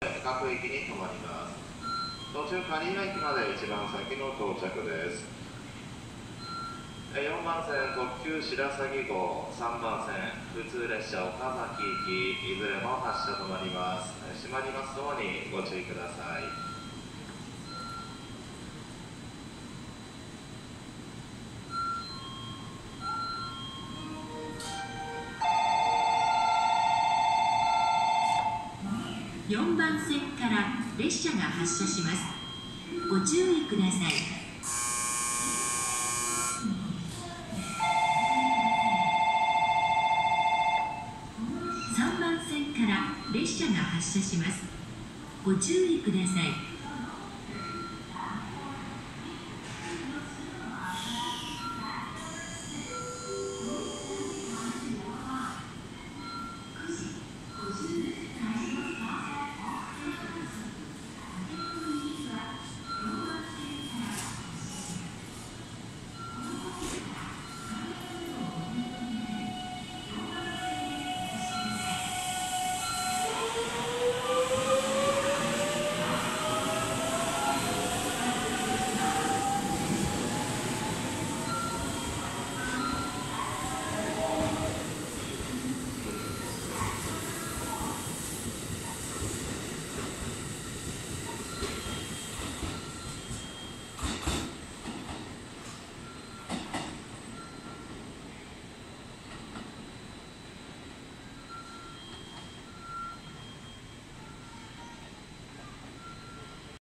各駅に停まります。途中蟹江駅まで一番先の到着です。4番線特急白鷺号、3番線普通列車岡崎行き、いずれも発車となります。閉まりますようにご注意ください。 4番線から列車が発車します。ご注意ください。3番線から列車が発車します。ご注意ください。